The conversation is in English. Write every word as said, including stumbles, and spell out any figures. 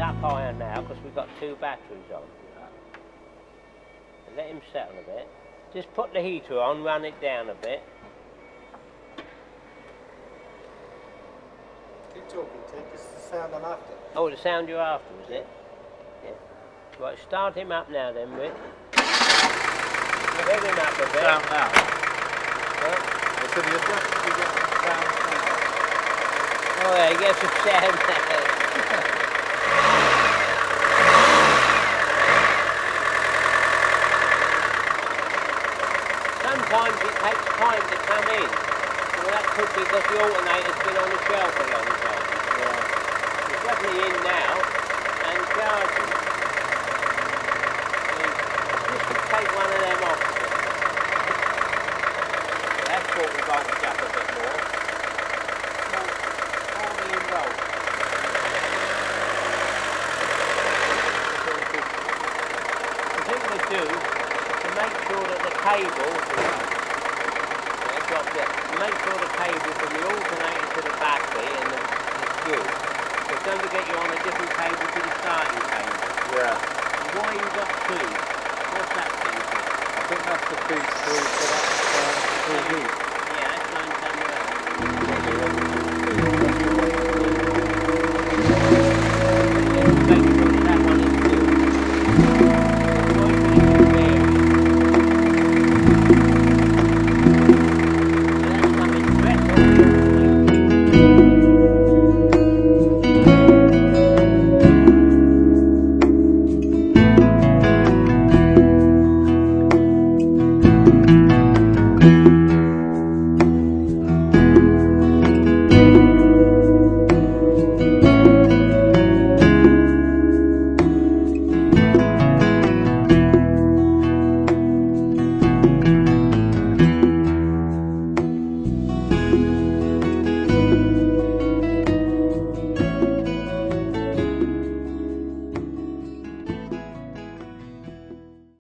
up higher now because we've got two batteries on. Let him settle a bit. Just put the heater on, run it down a bit. Keep talking, Ted. This is the sound I'm after. Oh, the sound you're after, is it? Yeah. Right, start him up now then, Rick. Rev him up a bit. Sound now. What? I said the adjuster will get some sound now. Oh yeah, he gets some sound now. Sometimes it takes time to come in. Well, that could be because the alternator's been on the shelf a long time. Yeah. It's definitely in now and charging. This would take one of them off. That's forty volts up a bit more. fourteen volts. The thing we do to make sure that the cable, yeah, dropped it, to make sure the cable from the alternator to the battery and the, the good. So don't forget you're on a different cable to the starting cable. Yeah. And why you got two? What's that thing for? I think that's the feed through for that um, through heat. Yeah, that's going somewhere else. Make sure that that one is good. Thank you.